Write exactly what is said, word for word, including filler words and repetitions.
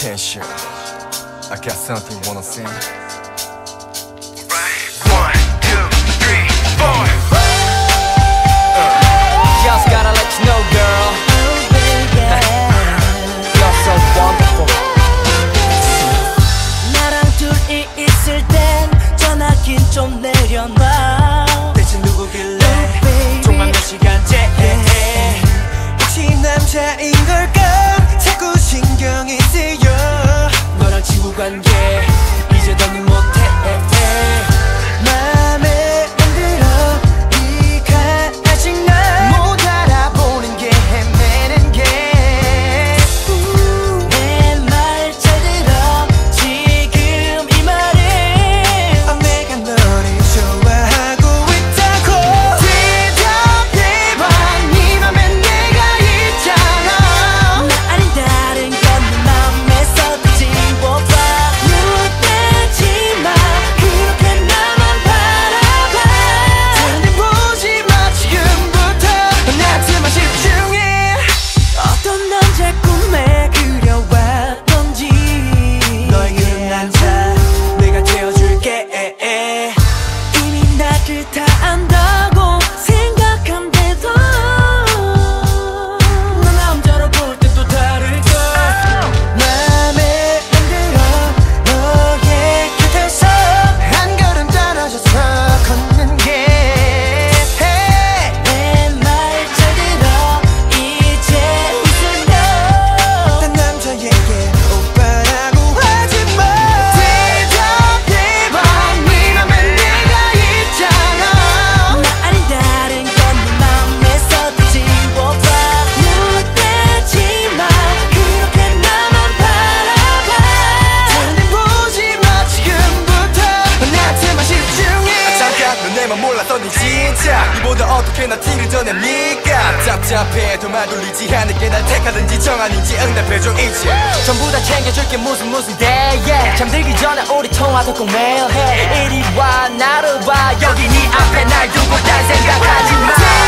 Kesha, I got something wanna sing. One, two, three, four. Just gotta let you know, girl. Oh, baby. You're so wonderful. 나랑 둘이 있을 땐 전화긴 좀 내려놔. 대체 누구길래? Oh, 정말 몇 시간째? 혹시 남자인 걸까? 자꾸 신경이 쓰여. 너랑 친구 관계 이제 더는 못해. 맘에 안 들어. 네가 아직 날 못 알아보는 게 헤매는 게. 내 말 잘 들어. 지금 이 말은 어, 내가 너를 좋아하고 있다고. 대답해봐. 네 맘에 내가 있잖아. 나 아닌 다른 건 내 맘에서 지워봐. 눈대지 마. 그렇게 나만 바라봐. 다른 데 보지 마. 지금부터 나한테만 집중해. 어떤 남자 꿈에 그려왔던지. 너의 그런 남자 내가 되어줄게. 이미 나를 다 안다고 생각한데도 너 남자로 볼 때 또 다를걸. 맘에 안 들어. 너의 곁에서 한 걸음 떨어져서 걷는 게. 내 말 잘 들어. 이제 웃으려. 딴 남자에게 오빠라고 하지마. 대답해봐. 네 맘에 내가 있잖아. 나 아닌 다른 건 내 맘에서 지워봐. 눈대지 마. 그렇게 나만 바라봐. 다른 데 보지 마. 지금부터 나한테만 집중해. 잠깐 넌 내맘 몰랐더니 진짜 이보다 어떻게 나 티를 더 냅니까? 답답해도 말 돌리지 않을게. 날 택하든지 정하는지 응답해줘 이제. 전부 다 챙겨줄게 무슨 무슨 대에. 잠들기 전에 우리 통화도 꼭 매일 해. 이리 와 나를 봐. 여기 네 앞에 날 두고 딴 생각하지 마.